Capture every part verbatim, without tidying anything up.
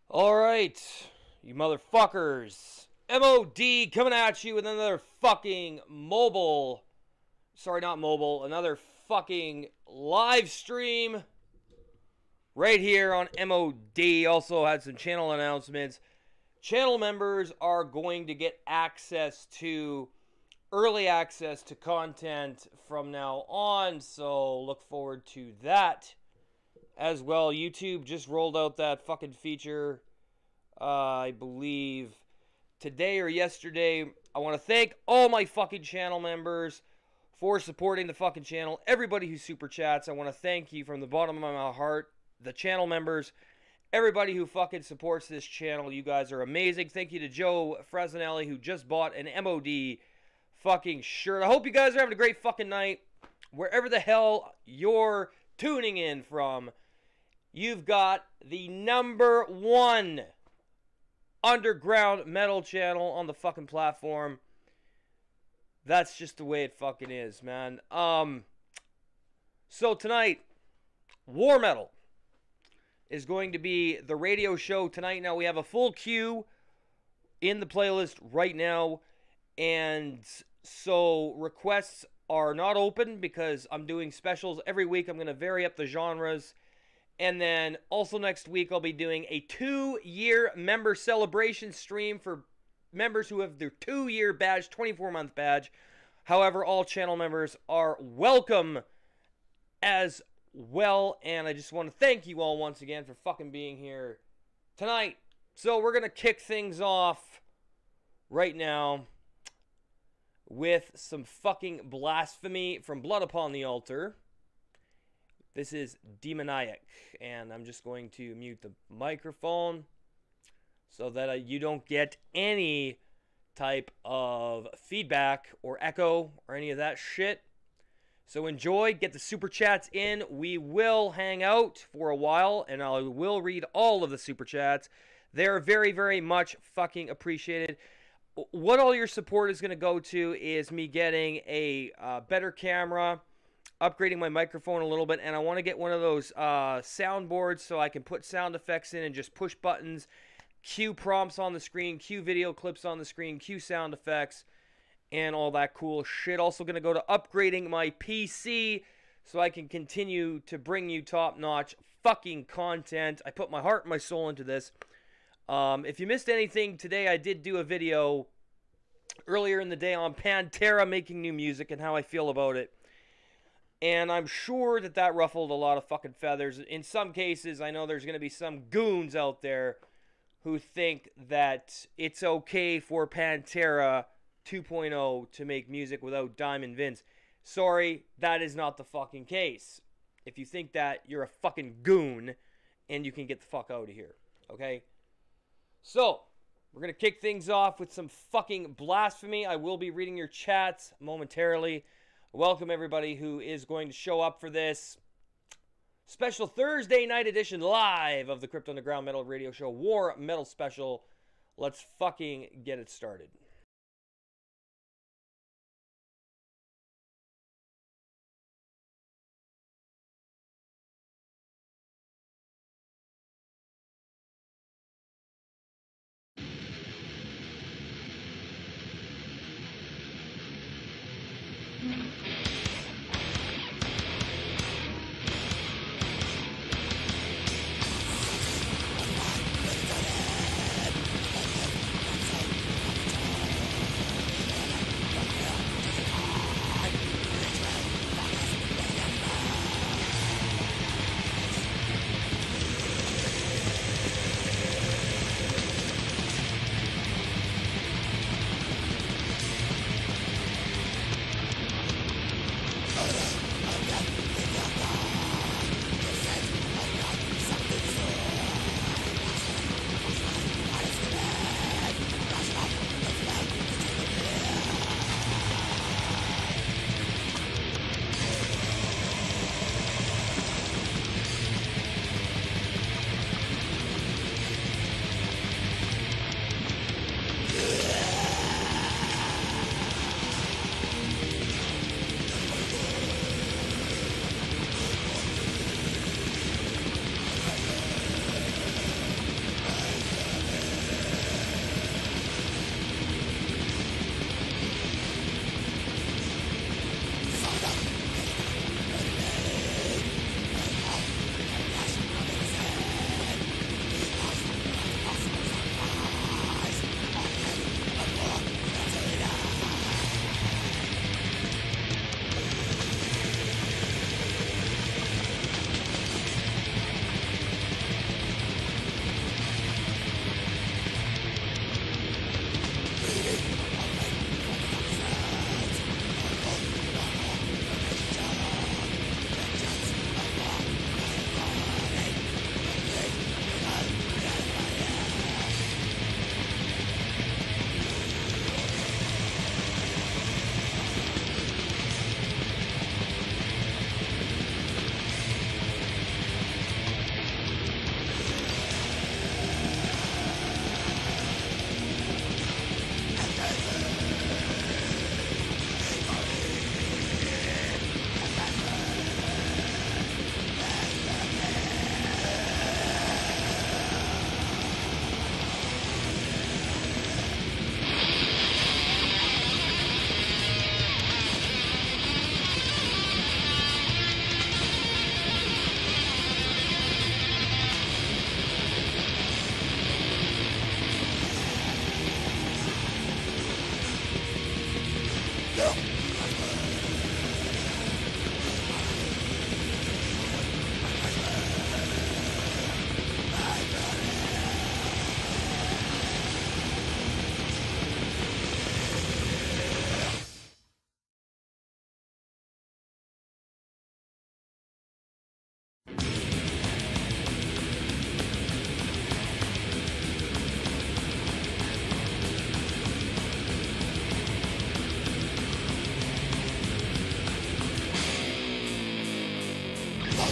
Alright, you motherfuckers. M O D coming at you with another fucking mobile, sorry, not mobile, another fucking live stream right here on M O D. Also had some channel announcements. Channel members are going to get access to, early access to content from now on, so look forward to that. As well, YouTube just rolled out that fucking feature, uh, I believe, today or yesterday. I want to thank all my fucking channel members for supporting the fucking channel. Everybody who super chats, I want to thank you from the bottom of my heart. The channel members, everybody who fucking supports this channel, you guys are amazing. Thank you to Joe Fresnelli, who just bought an M O D fucking shirt. I hope you guys are having a great fucking night, wherever the hell you're tuning in from. You've got the number one underground metal channel on the fucking platform. That's just the way it fucking is, man. Um, so tonight, War Metal is going to be the radio show tonight. Now, we have a full queue in the playlist right now. And so requests are not open because I'm doing specials every week. I'm going to vary up the genres. And then also next week, I'll be doing a two-year member celebration stream for members who have their two-year badge, twenty-four month badge. However, all channel members are welcome as well. And I just want to thank you all once again for fucking being here tonight. So we're going to kick things off right now with some fucking blasphemy from Blood Upon the Altar. This is Demoniac, and I'm just going to mute the microphone so that uh, you don't get any type of feedback or echo or any of that shit. So enjoy, get the super chats in. We will hang out for a while, and I will read all of the super chats. They're very, very much fucking appreciated. What all your support is going to go to is me getting a uh, better camera, upgrading my microphone a little bit, and I want to get one of those uh, soundboards so I can put sound effects in and just push buttons, cue prompts on the screen, cue video clips on the screen, cue sound effects, and all that cool shit. Also going to go to upgrading my P C so I can continue to bring you top-notch fucking content. I put my heart and my soul into this. Um, if you missed anything today, I did do a video earlier in the day on Pantera making new music and how I feel about it. And I'm sure that that ruffled a lot of fucking feathers. In some cases, I know there's going to be some goons out there who think that it's okay for Pantera two point oh to make music without Diamond Vince. Sorry, that is not the fucking case. If you think that, you're a fucking goon, and you can get the fuck out of here. Okay? So, we're going to kick things off with some fucking blasphemy. I will be reading your chats momentarily. Welcome everybody who is going to show up for this special Thursday night edition live of the Crypt Underground Metal Radio Show War Metal Special. Let's fucking get it started.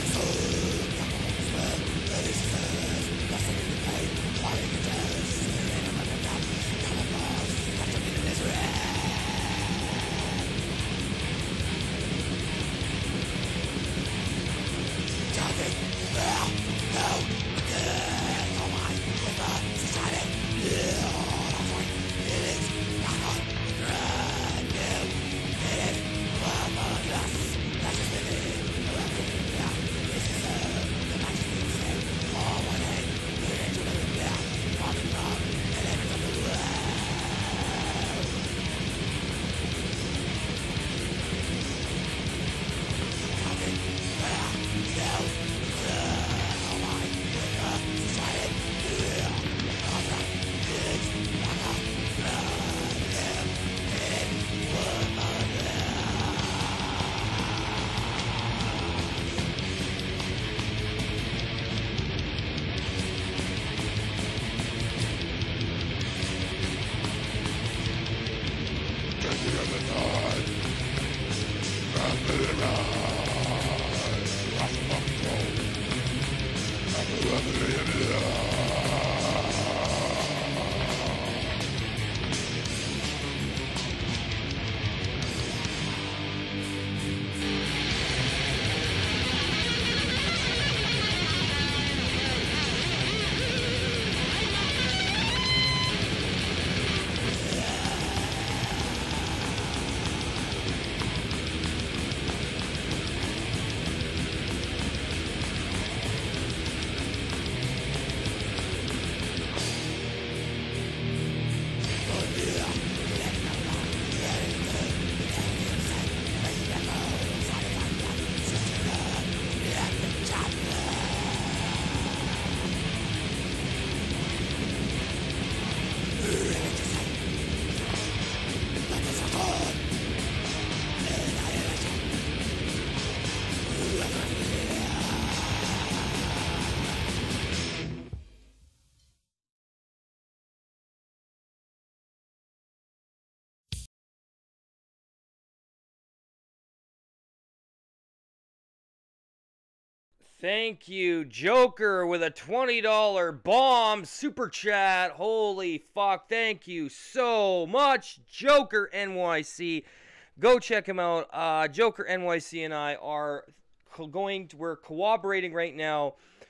Thank you, Joker, with a twenty dollar bomb super chat. Holy fuck. Thank you so much, Joker N Y C. Go check him out. Uh, Joker N Y C and I are going to, we're cooperating right now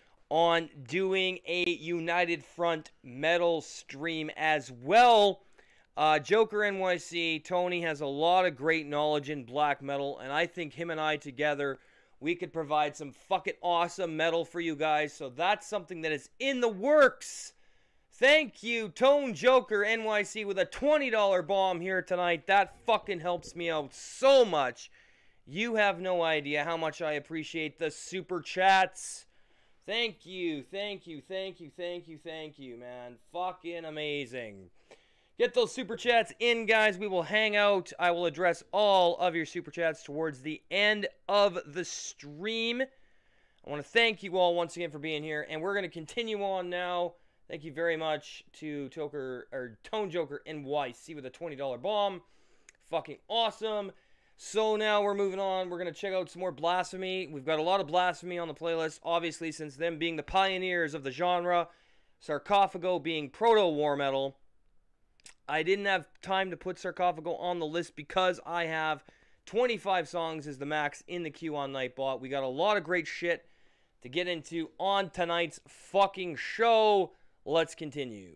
on doing a United Front metal stream as well. Uh, Joker N Y C, Tony has a lot of great knowledge in black metal, and I think him and I together, we could provide some fucking awesome metal for you guys. So that's something that is in the works. Thank you, Tone Joker N Y C, with a twenty dollar bomb here tonight. That fucking helps me out so much. You have no idea how much I appreciate the super chats. Thank you, thank you, thank you, thank you, thank you, man. Fucking amazing. Get those super chats in, guys. We will hang out. I will address all of your super chats towards the end of the stream. I want to thank you all once again for being here, and we're going to continue on now. Thank you very much to Toker, or Tone Joker N Y C with a twenty dollar bomb. Fucking awesome. So now we're moving on. We're going to check out some more Blasphemy. We've got a lot of Blasphemy on the playlist, obviously, since them being the pioneers of the genre. Sarcophago being proto-war metal. I didn't have time to put Sarcophago on the list because I have twenty-five songs as the max in the queue on Nightbot. We got a lot of great shit to get into on tonight's fucking show. Let's continue.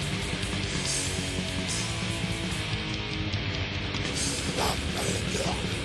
Yeah.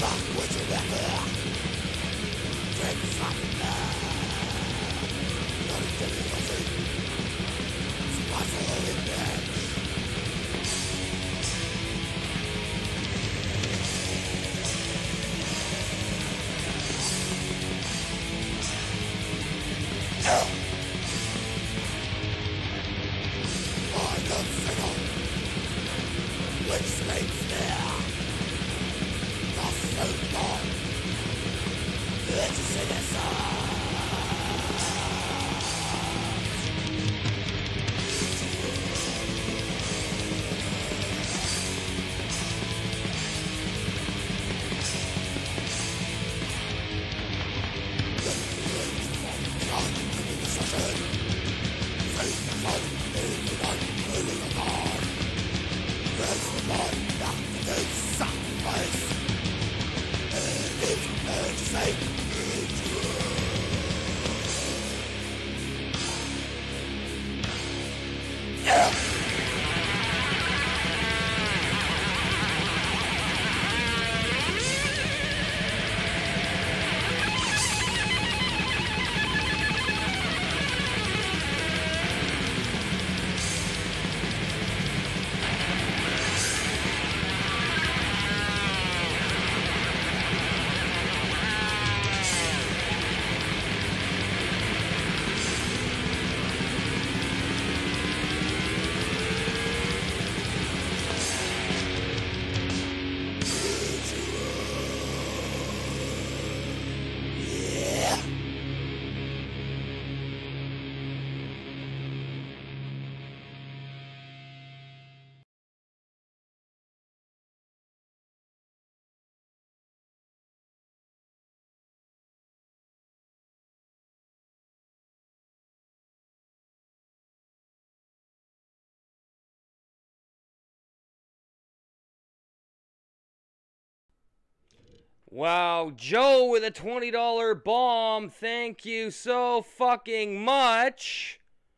Wow, Joe with a twenty dollar bomb. Thank you so fucking much.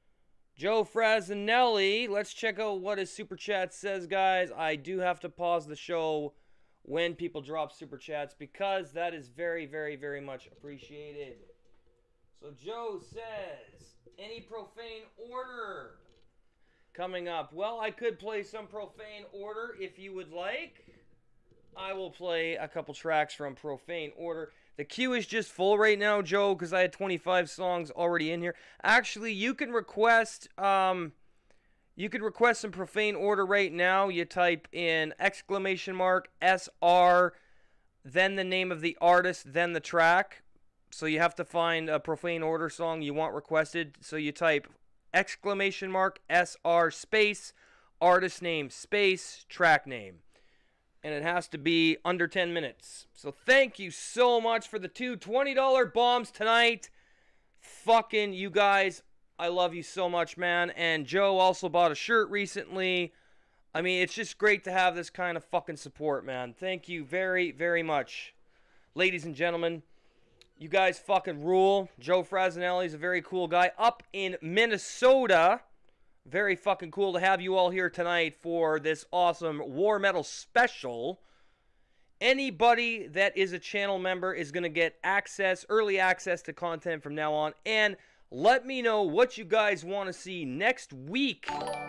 Joe Frasinelli. Let's check out what his super chat says, guys. I do have to pause the show when people drop super chats because that is very, very, very much appreciated. So Joe says, any profane order coming up? Well, I could play some profane order if you would like. I will play a couple tracks from Profane Order. The queue is just full right now, Joe, because I had twenty-five songs already in here. Actually, you can request um, you can request some Profane Order right now. You type in exclamation mark S R, then the name of the artist, then the track. So you have to find a Profane Order song you want requested. So you type exclamation mark S R space, artist name space, track name. And it has to be under ten minutes. So thank you so much for the two twenty dollar bombs tonight. Fucking you guys, I love you so much, man. And Joe also bought a shirt recently. I mean, it's just great to have this kind of fucking support, man. Thank you very, very much. Ladies and gentlemen, you guys fucking rule. Joe Frasinelli is a very cool guy up in Minnesota. Very fucking cool to have you all here tonight for this awesome War Metal special. Anybody that is a channel member is going to get access, early access to content from now on. And let me know what you guys want to see next week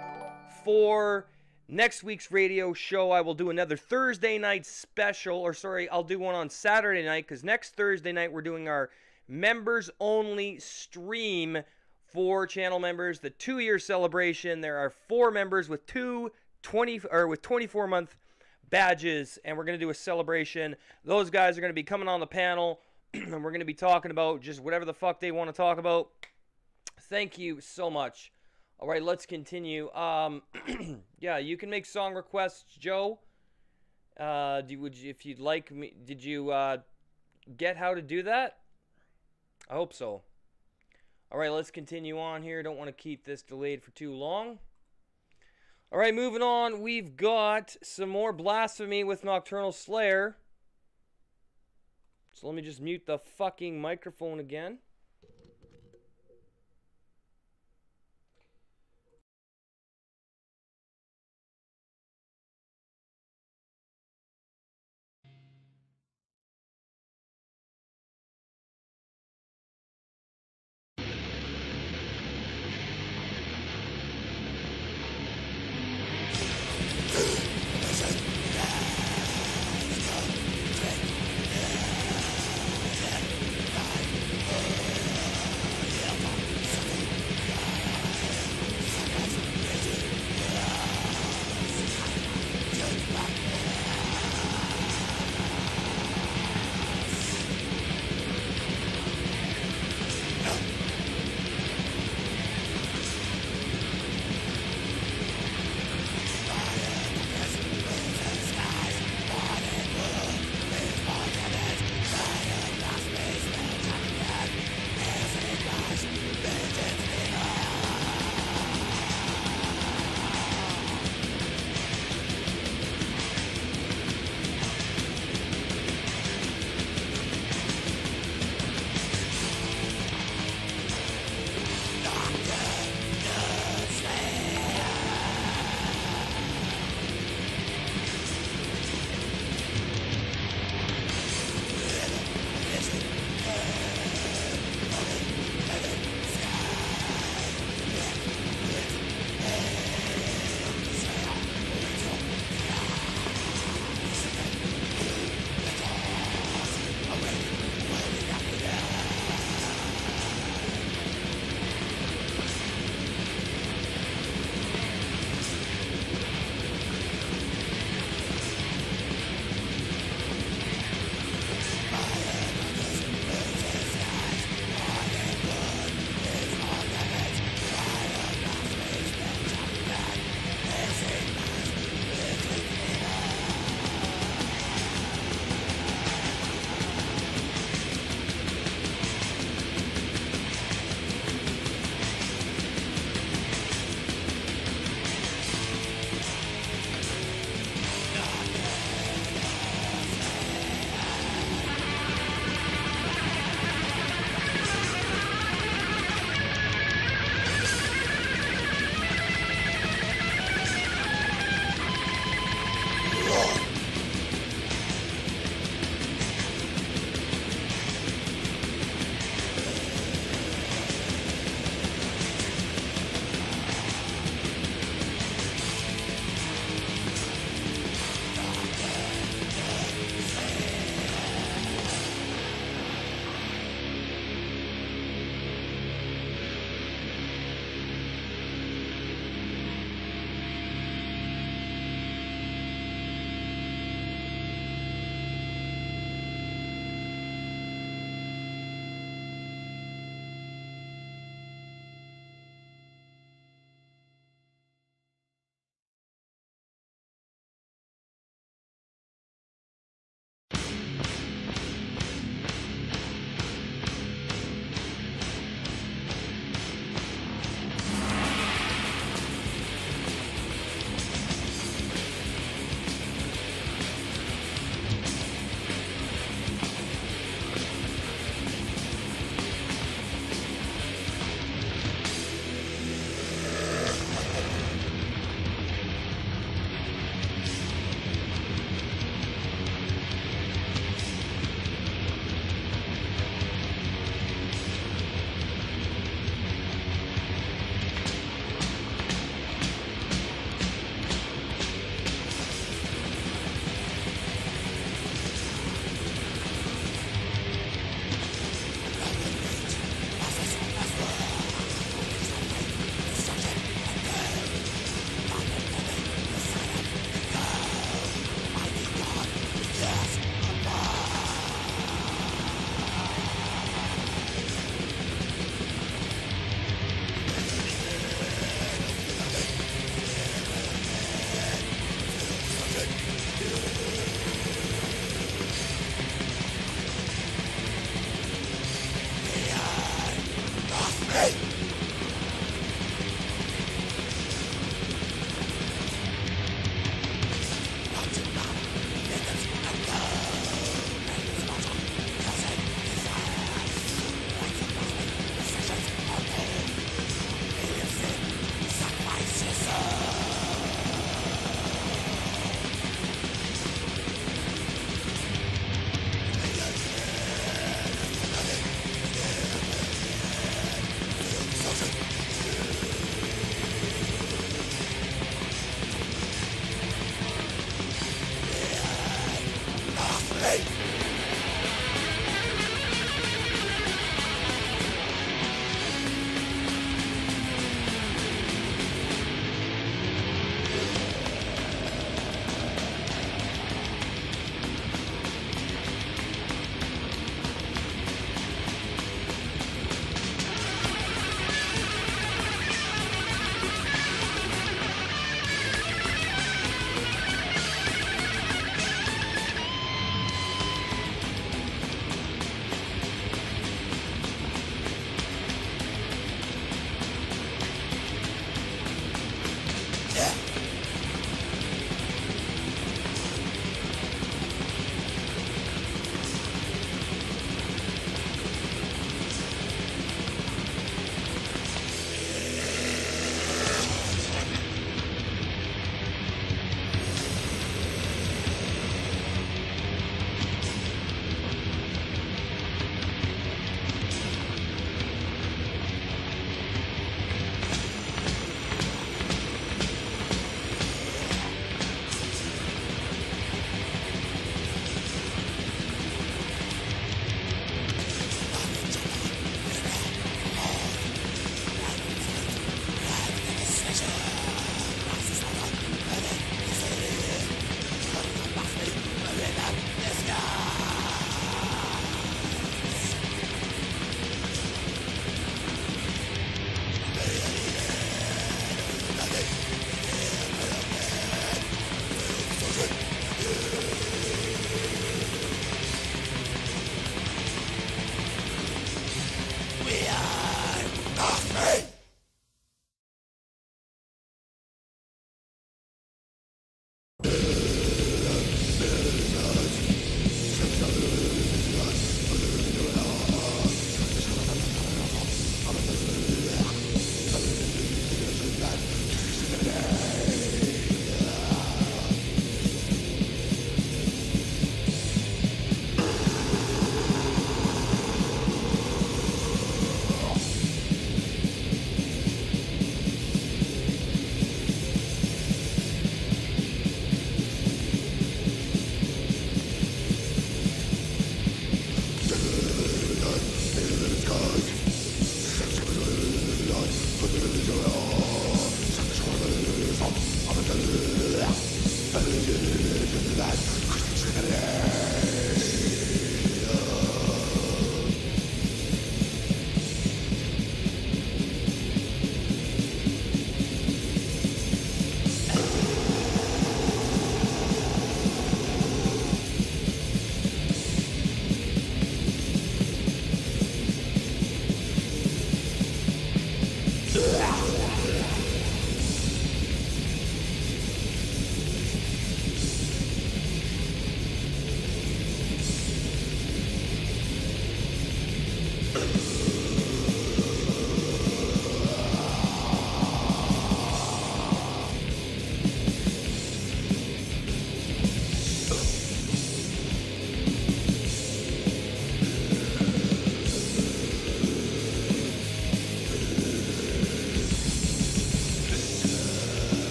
for next week's radio show. I will do another Thursday night special, or sorry, I'll do one on Saturday night, because next Thursday night we're doing our members-only stream for channel members, the two-year celebration. There are four members with two twenty or with twenty-four month badges, and we're going to do a celebration. Those guys are going to be coming on the panel, and we're going to be talking about just whatever the fuck they want to talk about. Thank you so much. All right, let's continue. Um, yeah, you can make song requests, Joe. Uh, do, would you, if you'd like me, did you uh, get how to do that? I hope so. All right, let's continue on here. Don't want to keep this delayed for too long. All right, moving on. We've got some more Blasphemy with Nocturnal Slayer. So let me just mute the fucking microphone again.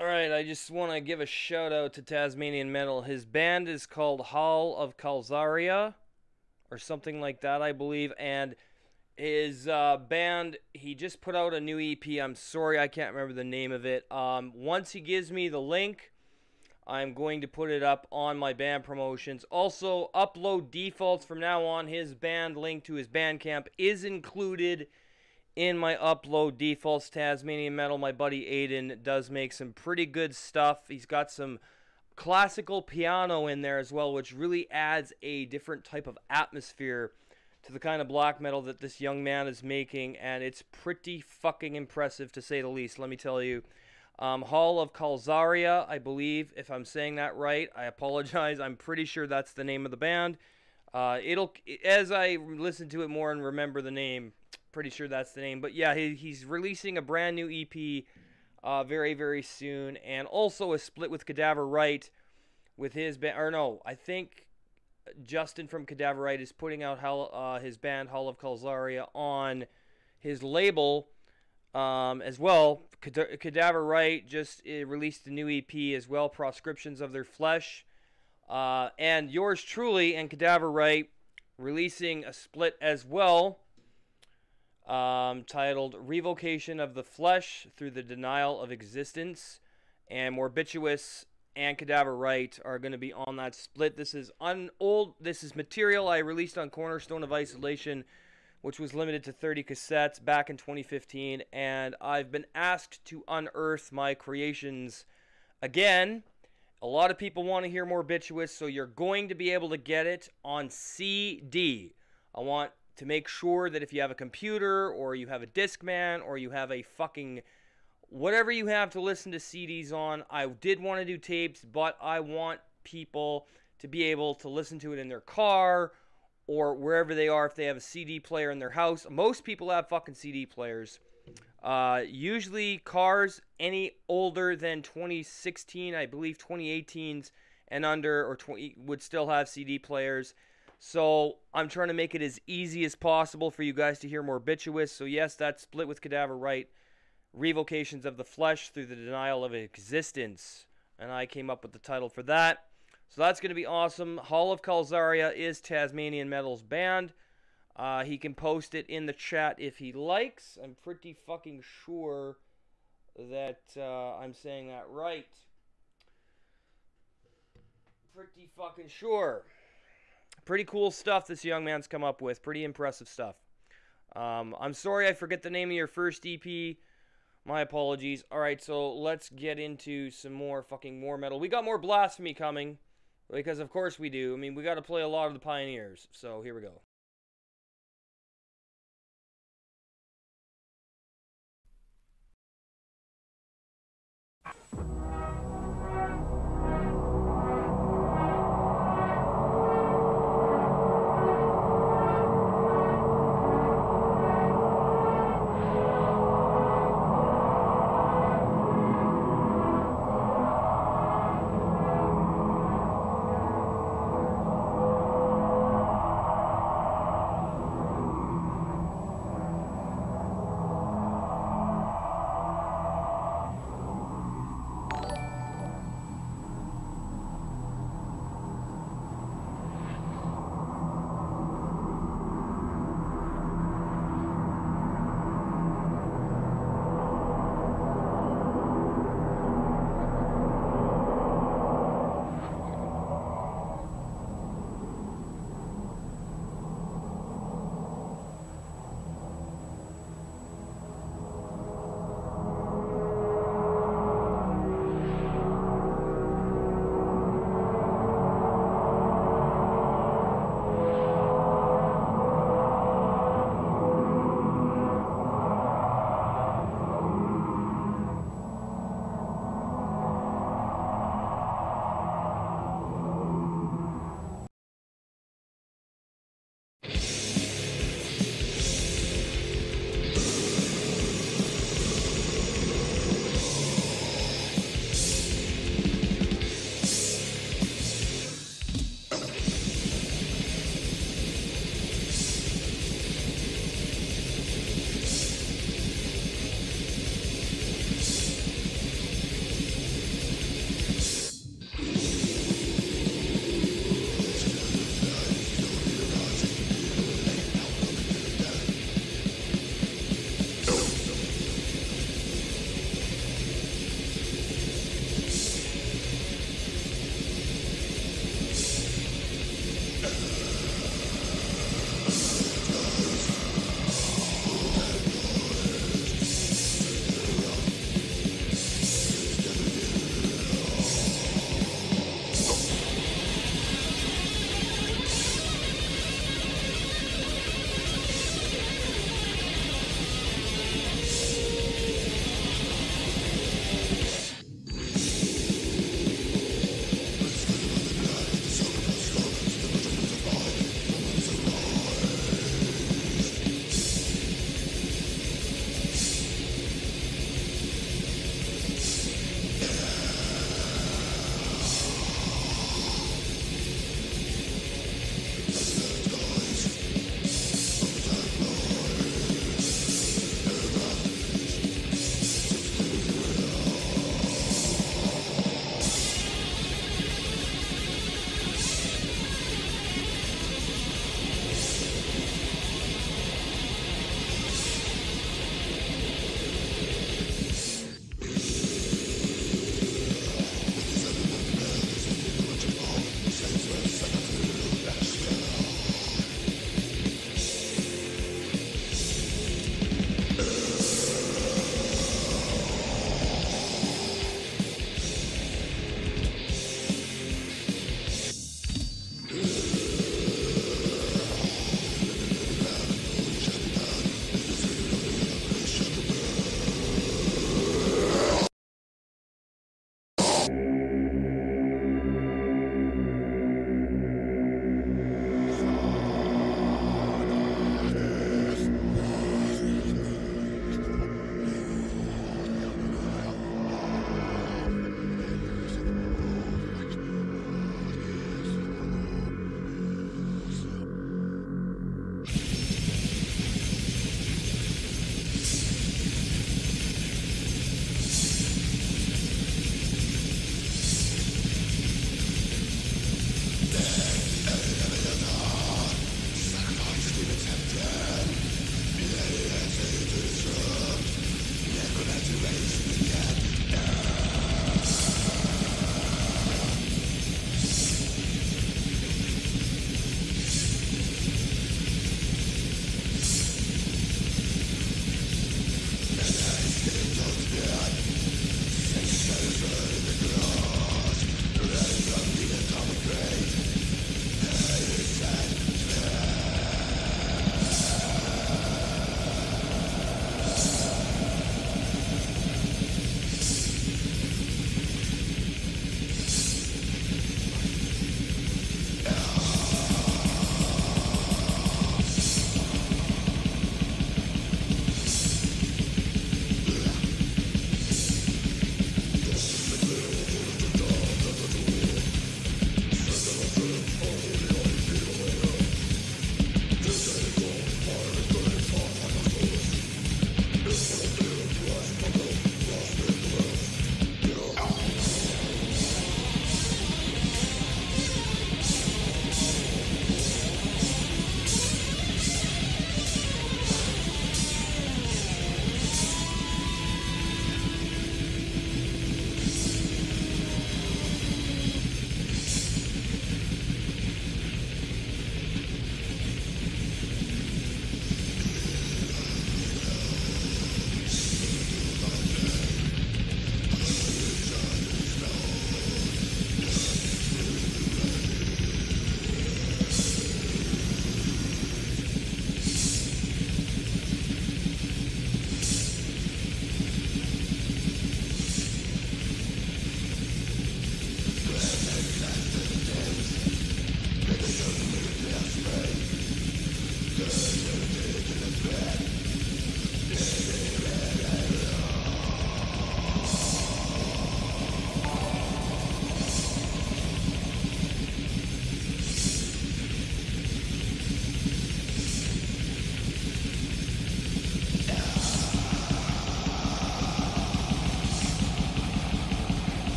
Alright, I just want to give a shout out to Tasmanian Metal. His band is called Hall of Calzaria, or something like that, I believe. And his uh, band, he just put out a new E P. I'm sorry, I can't remember the name of it. Um, once he gives me the link, I'm going to put it up on my band promotions. Also, upload defaults from now on. His band link to his Bandcamp is included in my upload defaults. Tasmanian Metal, my buddy Aiden, does make some pretty good stuff. He's got some classical piano in there as well, which really adds a different type of atmosphere to the kind of black metal that this young man is making, and it's pretty fucking impressive, to say the least, let me tell you. Um, Hall of Calzaria, I believe, if I'm saying that right. I apologize. I'm pretty sure that's the name of the band. Uh, it'll, as I listen to it more and remember the name, pretty sure that's the name. But yeah, he, he's releasing a brand new E P uh, very, very soon. And also a split with Cadaver Right with his band. Or no, I think Justin from Cadaver Right is putting out Hell, uh, his band Hall of Calzaria on his label um, as well. Cad- Cadaver Right just uh, released a new E P as well, Proscriptions of Their Flesh. Uh, and yours truly and Cadaver Right releasing a split as well, um, titled Revocation of the Flesh Through the Denial of Existence. And Morbituous and Cadaver Right are going to be on that split. This is un old. This is material I released on Cornerstone of Isolation, which was limited to thirty cassettes back in twenty fifteen. And I've been asked to unearth my creations again. A lot of people want to hear Morbituous, so you're going to be able to get it on C D. I want to make sure that if you have a computer, or you have a Discman, or you have a fucking whatever you have to listen to C Ds on, I did want to do tapes, but I want people to be able to listen to it in their car, or wherever they are if they have a C D player in their house. Most people have fucking C D players. Uh, usually cars any older than twenty sixteen, I believe twenty eighteens and under, or twenty would still have C D players. So I'm trying to make it as easy as possible for you guys to hear Morbituous. So yes, that's split with Cadaver Right. Revocations of the Flesh Through the Denial of Existence. And I came up with the title for that. So that's going to be awesome. Hall of Calzaria is Tasmanian Metal's band. Uh, he can post it in the chat if he likes. I'm pretty fucking sure that uh, I'm saying that right. Pretty fucking sure. Pretty cool stuff this young man's come up with. Pretty impressive stuff. Um, I'm sorry I forget the name of your first E P. My apologies. Alright, so let's get into some more fucking more metal. We got more Blasphemy coming, because of course we do. I mean, we got to play a lot of the Pioneers. So here we go.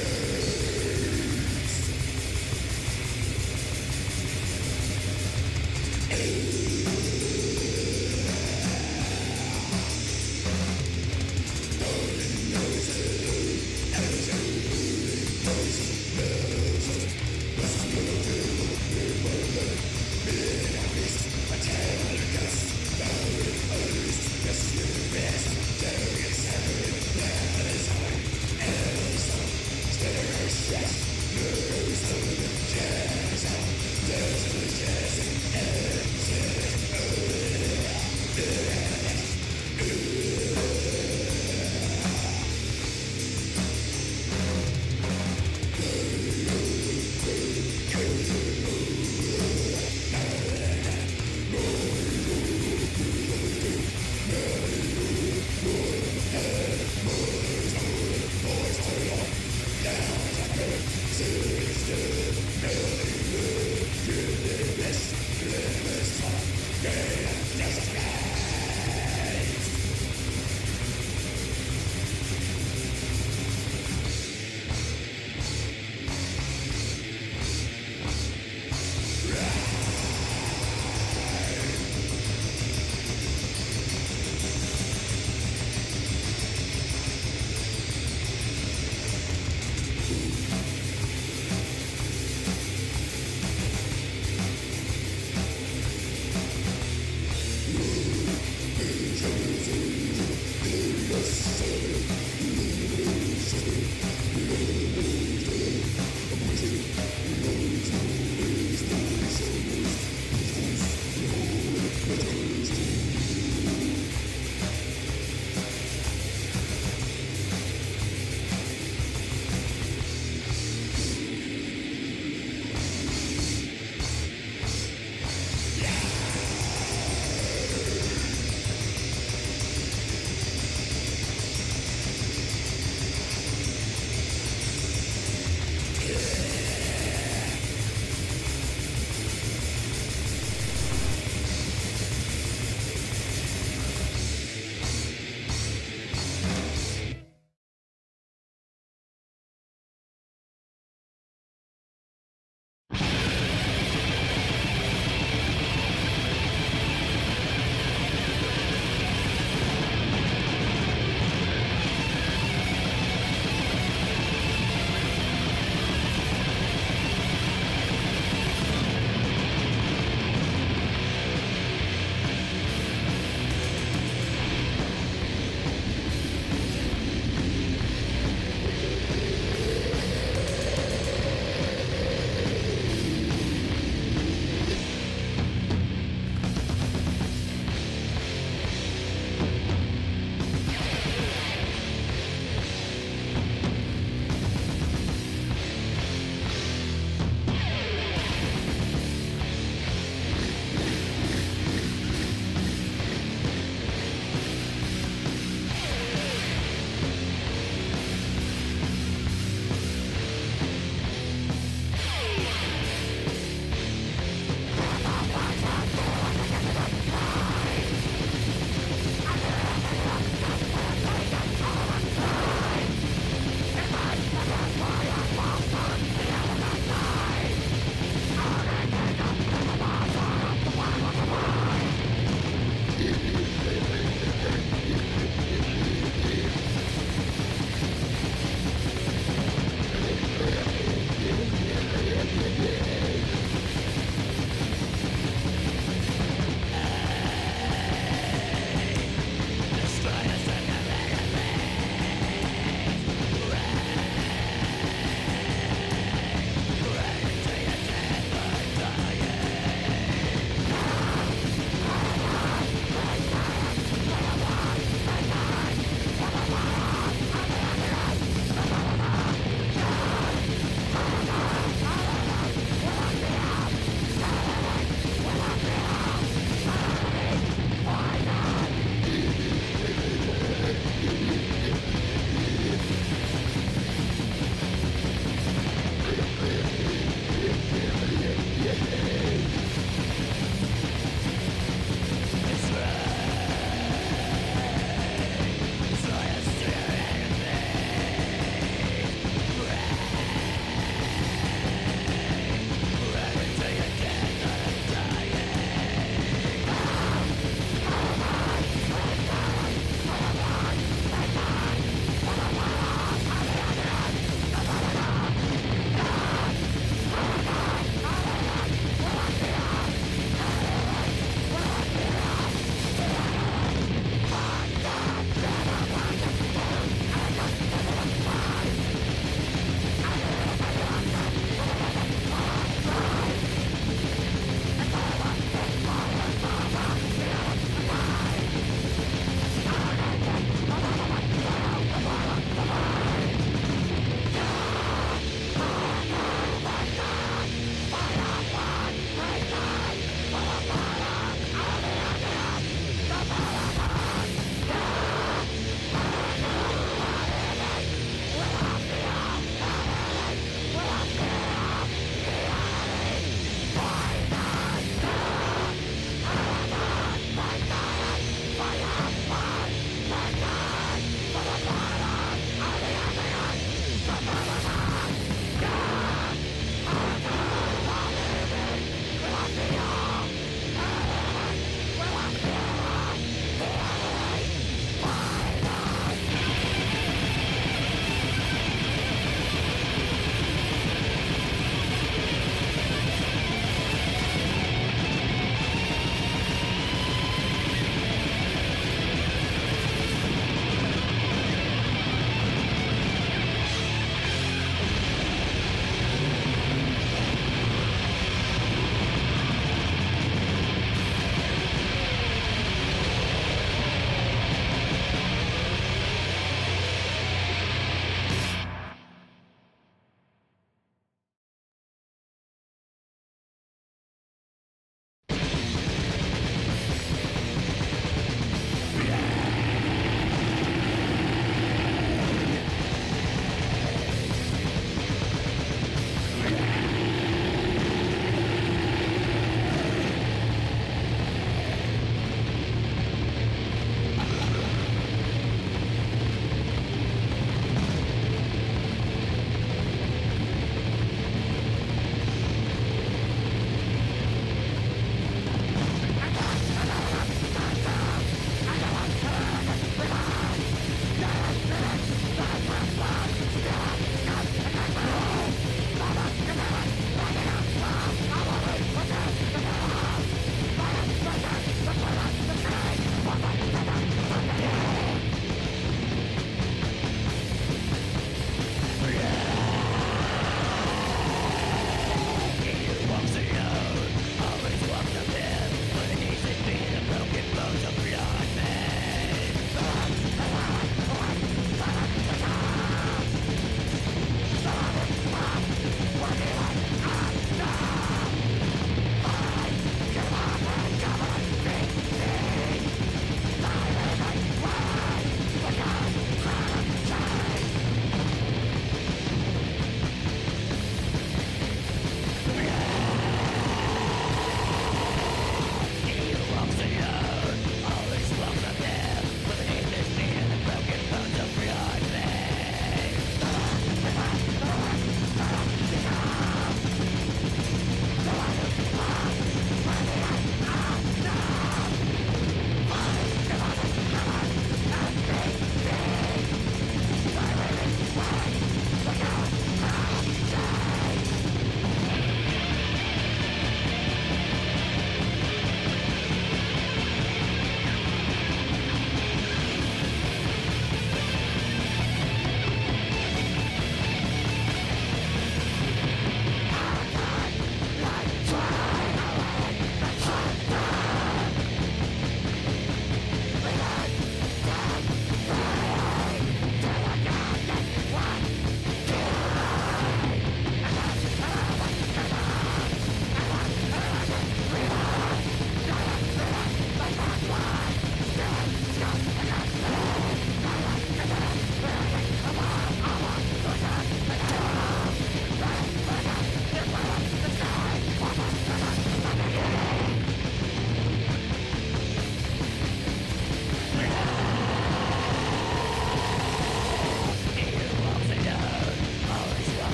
Stay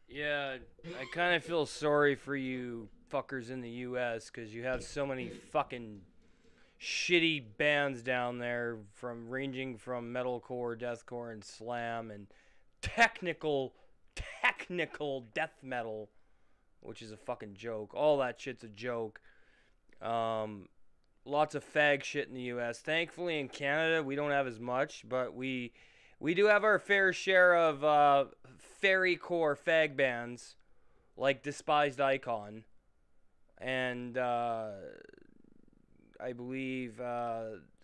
Yeah, I kind of feel sorry for you fuckers in the U S because you have so many fucking shitty bands down there, from ranging from metalcore, deathcore, and slam, and technical, technical death metal, which is a fucking joke. All that shit's a joke. Um, lots of fag shit in the U S. Thankfully, in Canada, we don't have as much, but we we do have our fair share of uh, fairycore fag bands, like Despised Icon, and uh, I believe uh,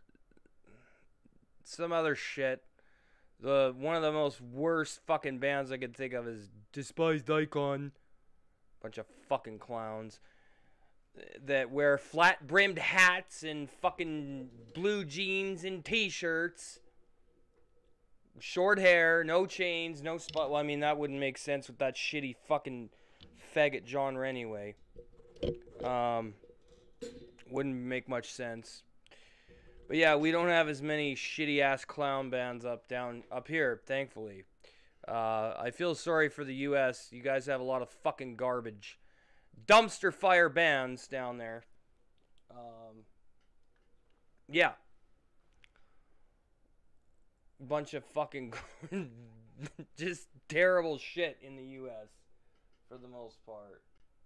some other shit. The one of the most worst fucking bands I could think of is Despised Icon. Bunch of fucking clowns that wear flat-brimmed hats and fucking blue jeans and t-shirts, short hair, no chains, no spot. Well, I mean, that wouldn't make sense with that shitty fucking faggot genre anyway. Um, wouldn't make much sense. But yeah, we don't have as many shitty-ass clown bands up down up here, thankfully. Uh, I feel sorry for the U S. You guys have a lot of fucking garbage, dumpster fire bands down there. Um, yeah. Bunch of fucking just terrible shit in the U S for the most part.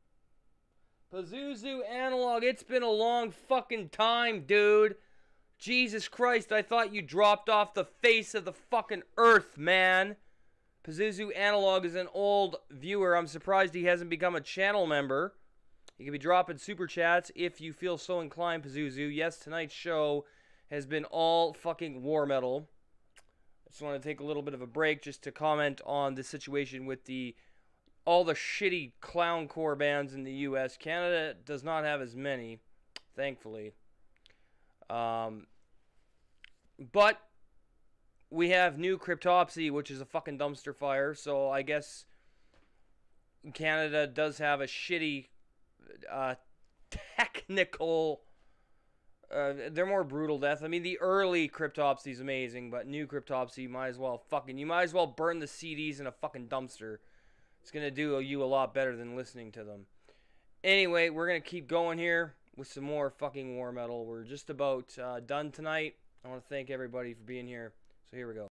Pazuzu Analog, it's been a long fucking time, dude. Jesus Christ, I thought you dropped off the face of the fucking earth, man. Pazuzu Analog is an old viewer. I'm surprised he hasn't become a channel member. You can be dropping super chats if you feel so inclined, Pazuzu. Yes, tonight's show has been all fucking war metal. I just want to take a little bit of a break just to comment on the situation with the all the shitty clowncore bands in the U S. Canada does not have as many, thankfully. Um, but we have new Cryptopsy, which is a fucking dumpster fire. So I guess Canada does have a shitty uh, technical. Uh, they're more brutal death. I mean, the early Cryptopsy is amazing, but new Cryptopsy, you might as well fucking, you might as well burn the C Ds in a fucking dumpster. It's gonna do you a lot better than listening to them. Anyway, we're gonna keep going here with some more fucking war metal. We're just about uh, done tonight. I want to thank everybody for being here. So here we go.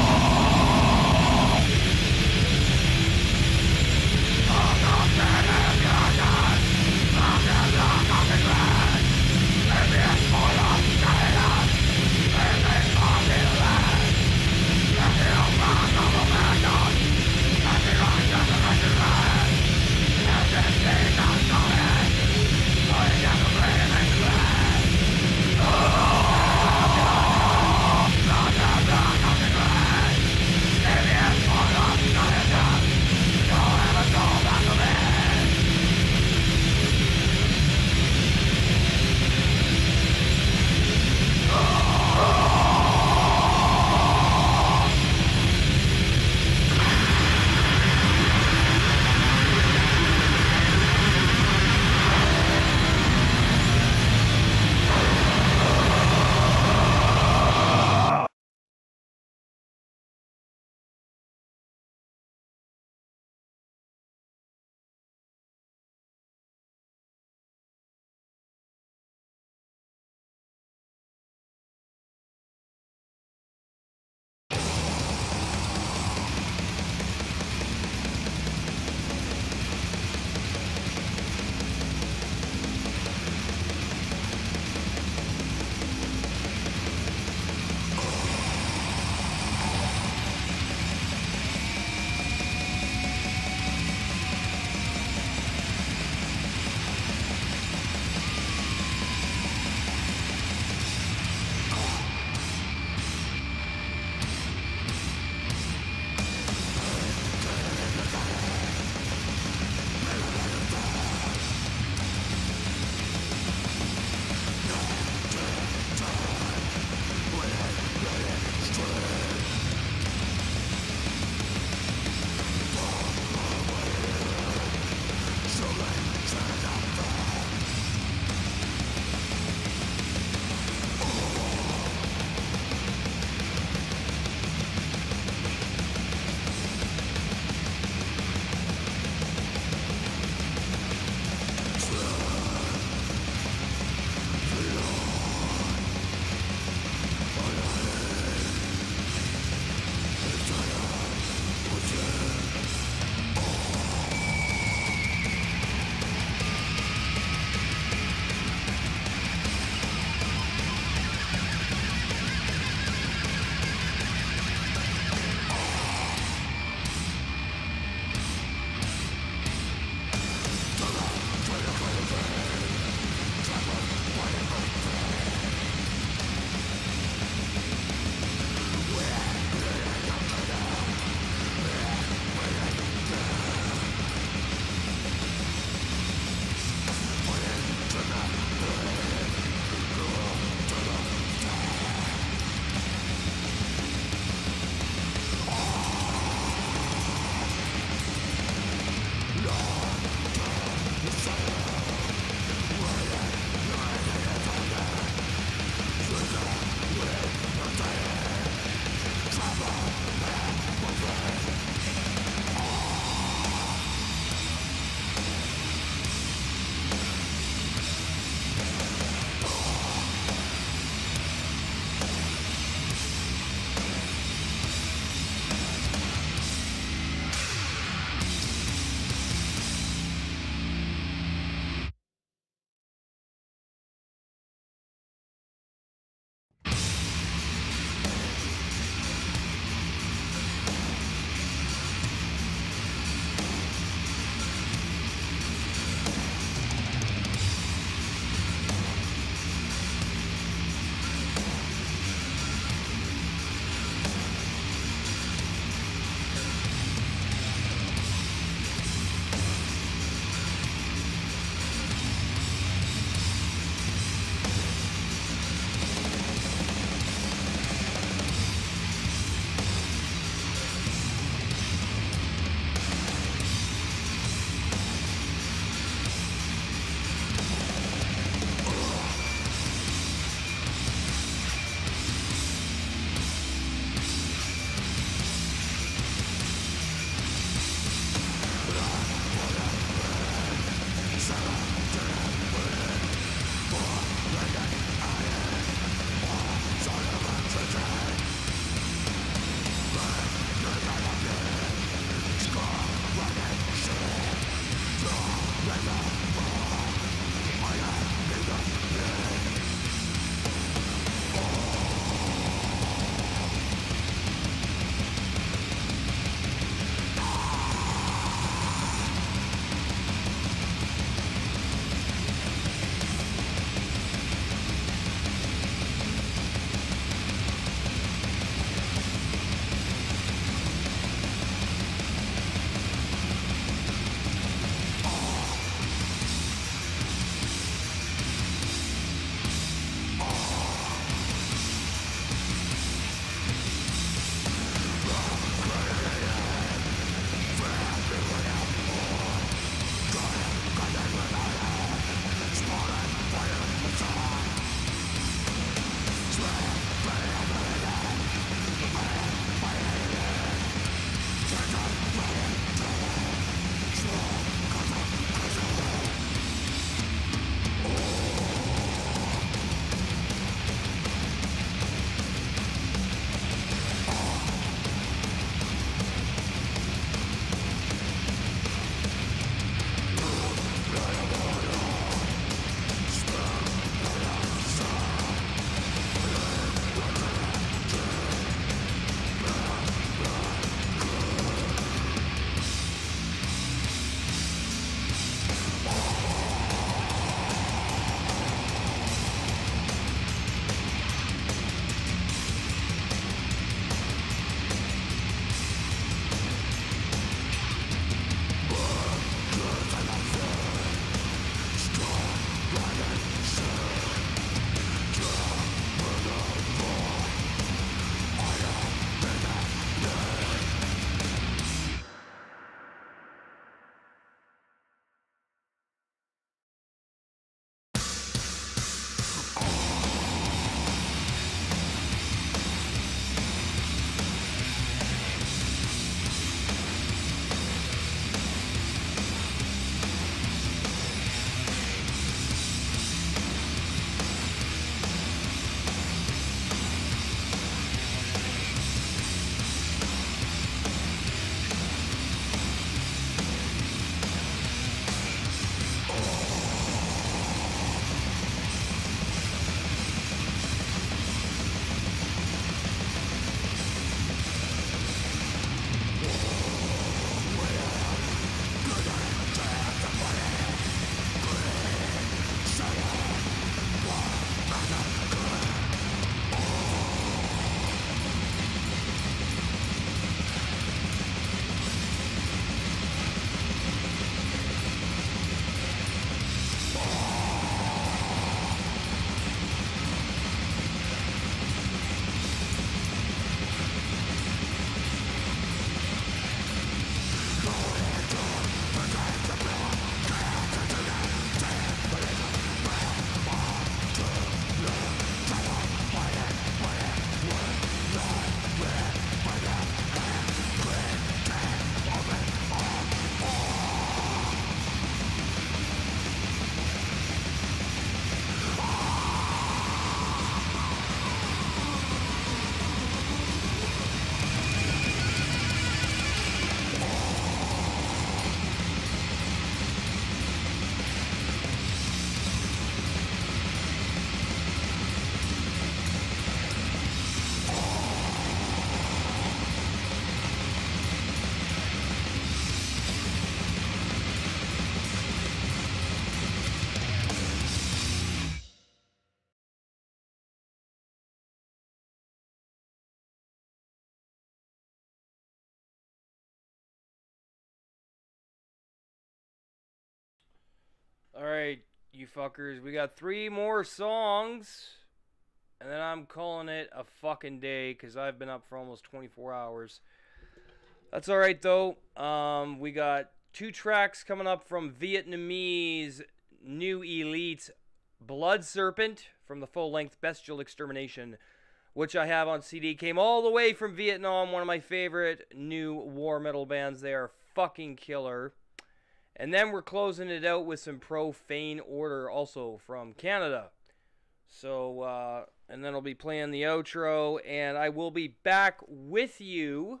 Alright, you fuckers. We got three more songs. And then I'm calling it a fucking day because I've been up for almost twenty-four hours. That's alright though. Um, we got two tracks coming up from Vietnamese New Elite Blood Serpent from the full-length Bestial Extermination, which I have on C D. Came all the way from Vietnam, one of my favorite new war metal bands. They are fucking killer. And then we're closing it out with some Profane Order, also from Canada. So, uh, and then I'll be playing the outro, and I will be back with you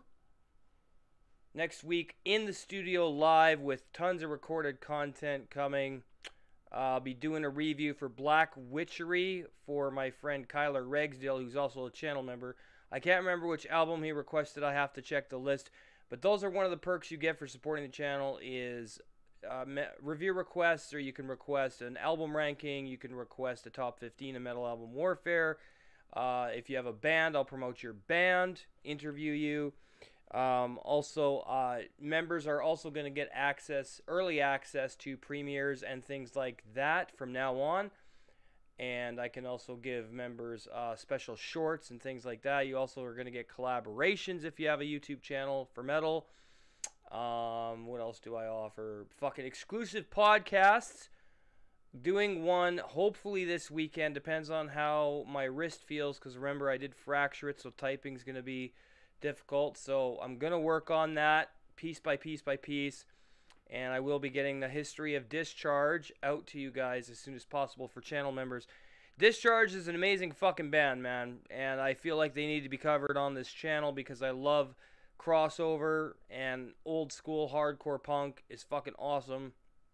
next week in the studio live with tons of recorded content coming. Uh, I'll be doing a review for Black Witchery for my friend Kyler Regsdale, who's also a channel member. I can't remember which album he requested. I have to check the list. But those are one of the perks you get for supporting the channel is uh, review requests, or you can request an album ranking. You can request a top fifteen of Metal Album Warfare. Uh, if you have a band, I'll promote your band, interview you. Um, also, uh, members are also going to get access, early access to premieres and things like that from now on. And I can also give members uh, special shorts and things like that. You also are going to get collaborations if you have a YouTube channel for metal. Um, what else do I offer? Fucking exclusive podcasts. Doing one hopefully this weekend. Depends on how my wrist feels, because remember I did fracture it, so typing's going to be difficult. So I'm going to work on that piece by piece by piece. And I will be getting the history of Discharge out to you guys as soon as possible for channel members. Discharge is an amazing fucking band, man. And I feel like they need to be covered on this channel because I love crossover, and old school hardcore punk is fucking awesome.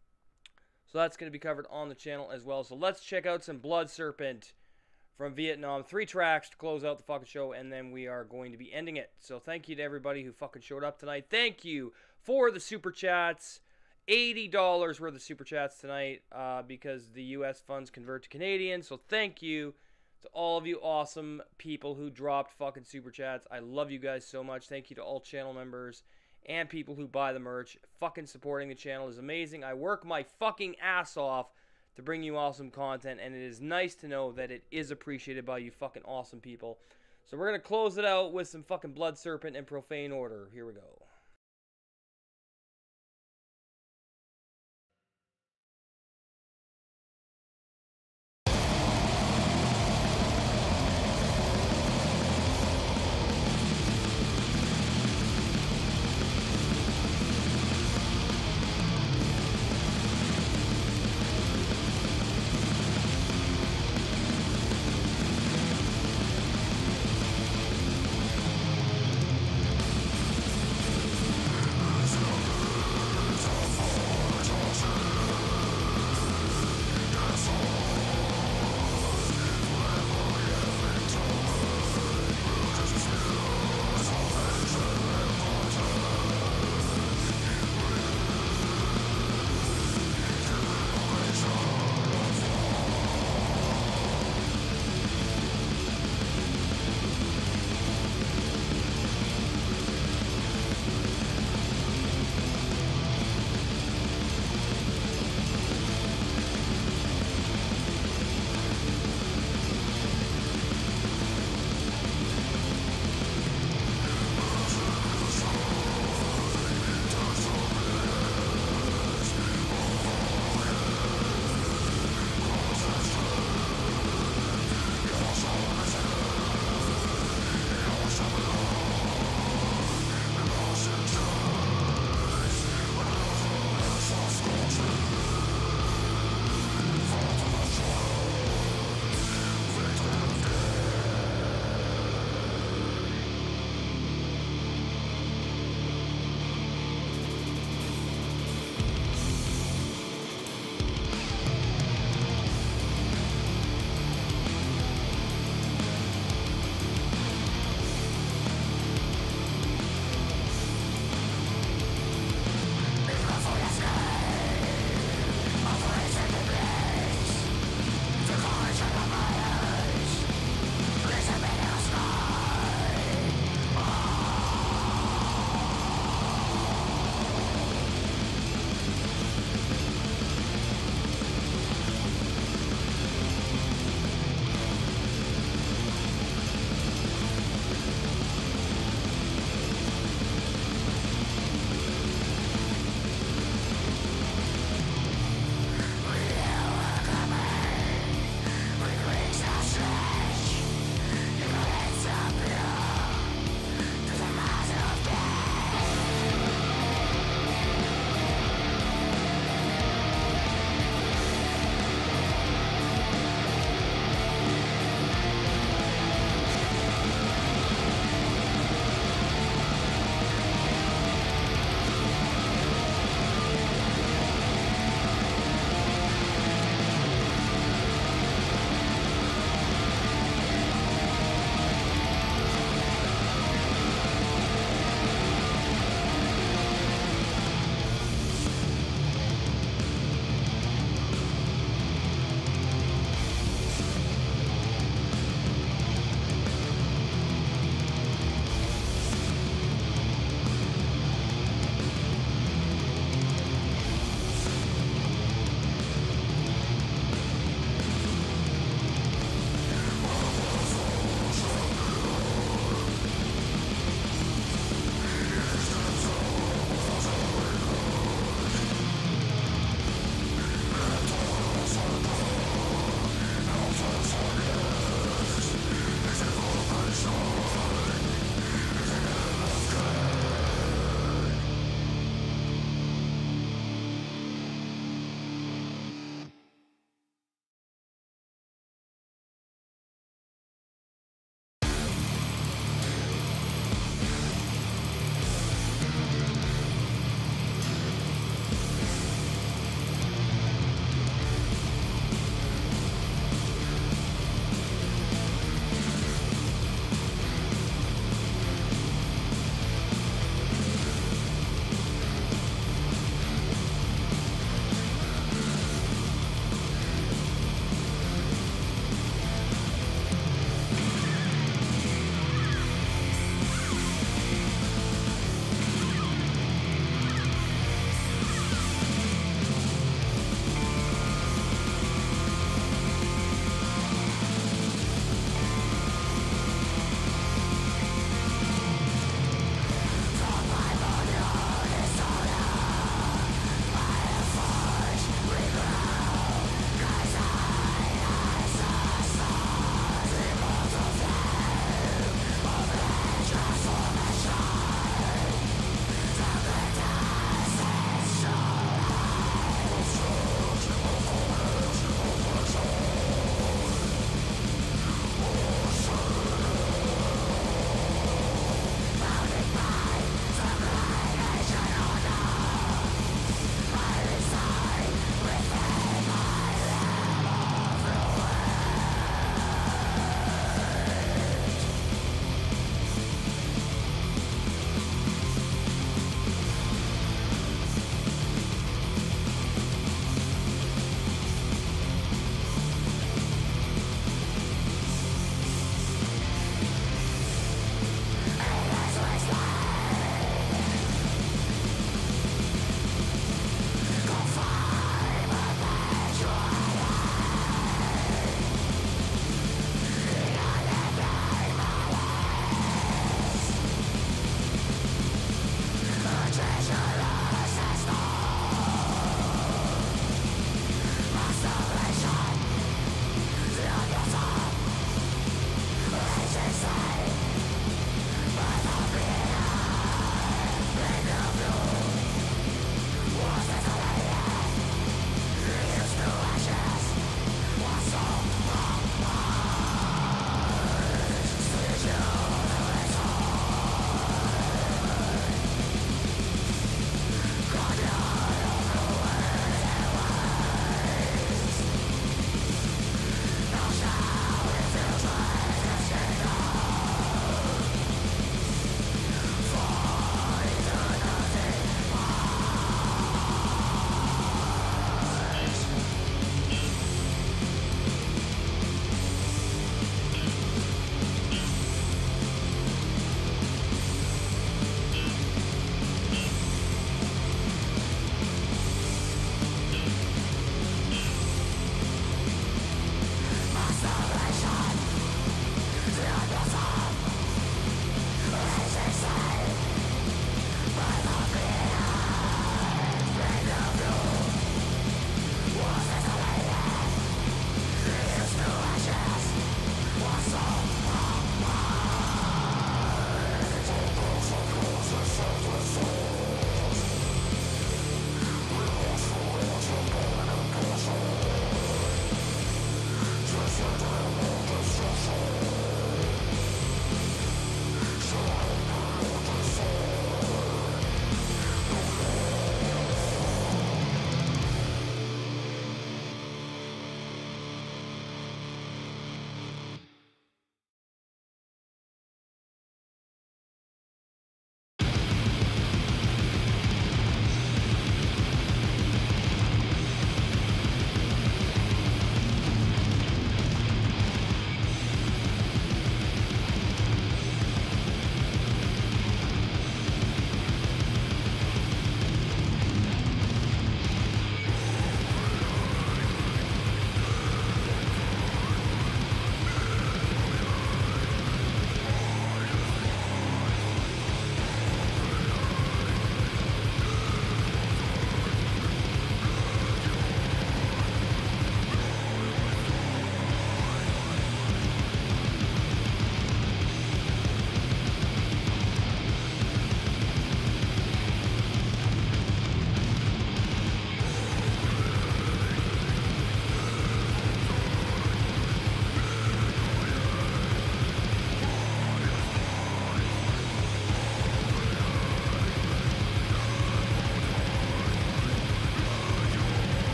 So that's going to be covered on the channel as well. So let's check out some Blood Serpent from Vietnam. Three tracks to close out the fucking show, and then we are going to be ending it. So thank you to everybody who fucking showed up tonight. Thank you for the super chats. eighty dollars worth of super chats tonight uh, because the U S funds convert to Canadian. So thank you to all of you awesome people who dropped fucking super chats. I love you guys so much. Thank you to all channel members and people who buy the merch. Fucking supporting the channel is amazing. I work my fucking ass off to bring you awesome content, and it is nice to know that it is appreciated by you fucking awesome people. So we're going to close it out with some fucking Blood Serpent and Profane Order. Here we go.